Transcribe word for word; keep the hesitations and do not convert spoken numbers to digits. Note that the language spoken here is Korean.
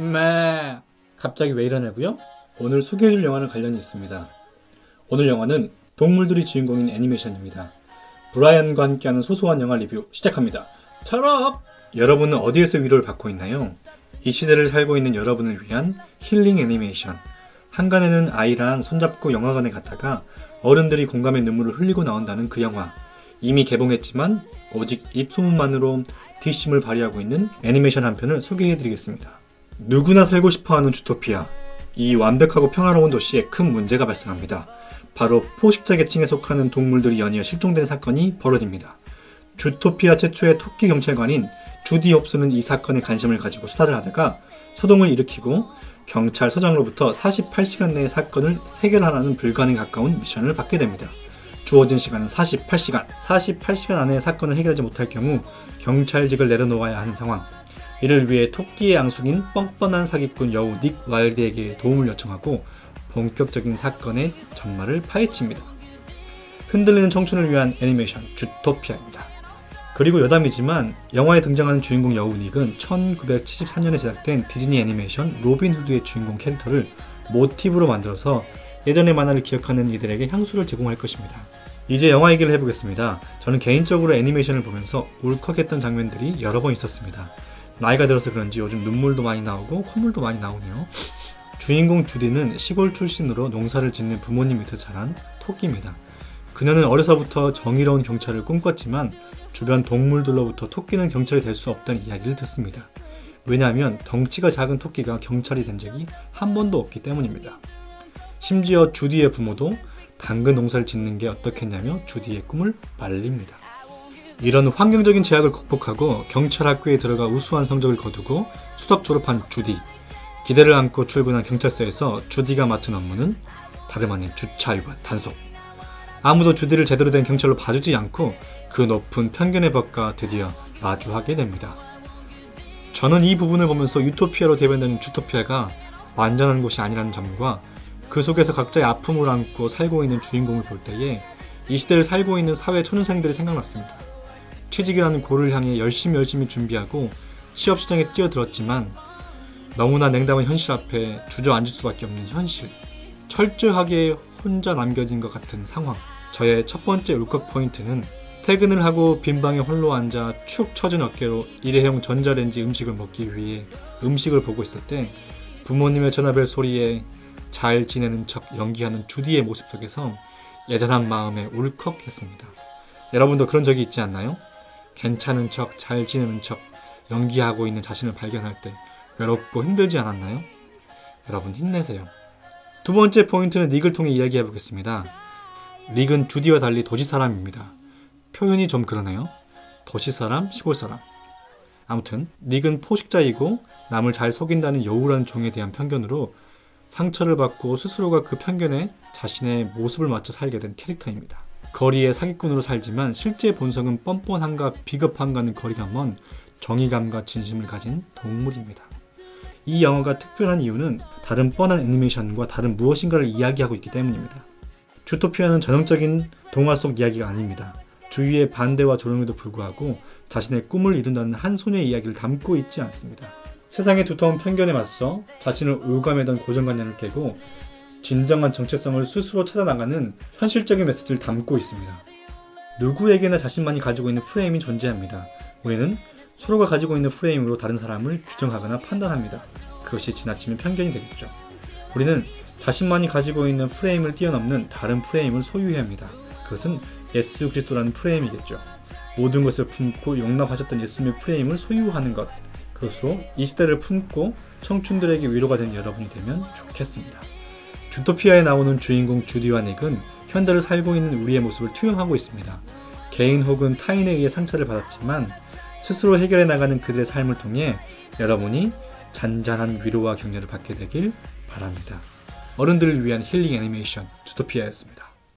매 갑자기 왜 이러냐고요? 오늘 소개해줄 영화는 관련이 있습니다. 오늘 영화는 동물들이 주인공인 애니메이션입니다. 브라이언과 함께하는 소소한 영화 리뷰 시작합니다. 철업! 여러분은 어디에서 위로를 받고 있나요? 이 시대를 살고 있는 여러분을 위한 힐링 애니메이션. 한간에는 아이랑 손잡고 영화관에 갔다가 어른들이 공감의 눈물을 흘리고 나온다는 그 영화. 이미 개봉했지만 오직 입소문만으로 뒷심을 발휘하고 있는 애니메이션 한 편을 소개해드리겠습니다. 누구나 살고 싶어하는 주토피아. 이 완벽하고 평화로운 도시에 큰 문제가 발생합니다. 바로 포식자 계층에 속하는 동물들이 연이어 실종된 사건이 벌어집니다. 주토피아 최초의 토끼 경찰관인 주디 홉스는 이 사건에 관심을 가지고 수사를 하다가 소동을 일으키고 경찰서장으로부터 사십팔 시간 내에 사건을 해결하라는 불가능에 가까운 미션을 받게 됩니다. 주어진 시간은 사십팔 시간. 사십팔 시간 안에 사건을 해결하지 못할 경우 경찰직을 내려놓아야 하는 상황. 이를 위해 토끼의 앙숙인 뻔뻔한 사기꾼 여우 닉 와일드에게 도움을 요청하고 본격적인 사건의 전말을 파헤칩니다. 흔들리는 청춘을 위한 애니메이션 주토피아입니다. 그리고 여담이지만 영화에 등장하는 주인공 여우 닉은 천구백칠십삼 년에 제작된 디즈니 애니메이션 로빈 후드의 주인공 캐릭터를 모티브로 만들어서 예전의 만화를 기억하는 이들에게 향수를 제공할 것입니다. 이제 영화 얘기를 해보겠습니다. 저는 개인적으로 애니메이션을 보면서 울컥했던 장면들이 여러 번 있었습니다. 나이가 들어서 그런지 요즘 눈물도 많이 나오고 콧물도 많이 나오네요. 주인공 주디는 시골 출신으로 농사를 짓는 부모님 밑에 자란 토끼입니다. 그녀는 어려서부터 정의로운 경찰을 꿈꿨지만 주변 동물들로부터 토끼는 경찰이 될 수 없다는 이야기를 듣습니다. 왜냐하면 덩치가 작은 토끼가 경찰이 된 적이 한 번도 없기 때문입니다. 심지어 주디의 부모도 당근 농사를 짓는 게 어떻겠냐며 주디의 꿈을 말립니다. 이런 환경적인 제약을 극복하고 경찰학교에 들어가 우수한 성적을 거두고 수석 졸업한 주디. 기대를 안고 출근한 경찰서에서 주디가 맡은 업무는 다름 아닌 주차 위반 단속. 아무도 주디를 제대로 된 경찰로 봐주지 않고 그 높은 편견의 벽과 드디어 마주하게 됩니다. 저는 이 부분을 보면서 유토피아로 대변되는 주토피아가 완전한 곳이 아니라는 점과 그 속에서 각자의 아픔을 안고 살고 있는 주인공을 볼 때에 이 시대를 살고 있는 사회 초년생들이 생각났습니다. 취직이라는 고를 향해 열심히 열심히 준비하고 취업시장에 뛰어들었지만 너무나 냉담한 현실 앞에 주저앉을 수밖에 없는 현실. 철저하게 혼자 남겨진 것 같은 상황. 저의 첫 번째 울컥 포인트는 퇴근을 하고 빈방에 홀로 앉아 축 처진 어깨로 일회용 전자레인지 음식을 먹기 위해 음식을 보고 있을 때 부모님의 전화벨 소리에 잘 지내는 척 연기하는 주디의 모습 속에서 예전한 마음에 울컥했습니다. 여러분도 그런 적이 있지 않나요? 괜찮은 척, 잘 지내는 척 연기하고 있는 자신을 발견할 때 외롭고 힘들지 않았나요? 여러분 힘내세요. 두 번째 포인트는 닉을 통해 이야기해보겠습니다. 닉은 주디와 달리 도시사람입니다. 표현이 좀 그러네요. 도시사람, 시골사람. 아무튼 닉은 포식자이고 남을 잘 속인다는 여우라는 종에 대한 편견으로 상처를 받고 스스로가 그 편견에 자신의 모습을 맞춰 살게 된 캐릭터입니다. 거리의 사기꾼으로 살지만 실제 본성은 뻔뻔함과 비겁함과는 거리가 먼 정의감과 진심을 가진 동물입니다. 이 영화가 특별한 이유는 다른 뻔한 애니메이션과 다른 무엇인가를 이야기하고 있기 때문입니다. 주토피아는 전형적인 동화 속 이야기가 아닙니다. 주위의 반대와 조롱에도 불구하고 자신의 꿈을 이룬다는 한 소녀의 이야기를 담고 있지 않습니다. 세상의 두터운 편견에 맞서 자신을 올가매던 고정관념을 깨고 진정한 정체성을 스스로 찾아나가는 현실적인 메시지를 담고 있습니다. 누구에게나 자신만이 가지고 있는 프레임이 존재합니다. 우리는 서로가 가지고 있는 프레임으로 다른 사람을 규정하거나 판단합니다. 그것이 지나치면 편견이 되겠죠. 우리는 자신만이 가지고 있는 프레임을 뛰어넘는 다른 프레임을 소유해야 합니다. 그것은 예수 그리스도라는 프레임이겠죠. 모든 것을 품고 용납하셨던 예수님의 프레임을 소유하는 것. 그것으로 이 시대를 품고 청춘들에게 위로가 되는 여러분이 되면 좋겠습니다. 주토피아에 나오는 주인공 주디와 닉은 현대를 살고 있는 우리의 모습을 투영하고 있습니다. 개인 혹은 타인에 의해 상처를 받았지만 스스로 해결해 나가는 그들의 삶을 통해 여러분이 잔잔한 위로와 격려를 받게 되길 바랍니다. 어른들을 위한 힐링 애니메이션 주토피아였습니다.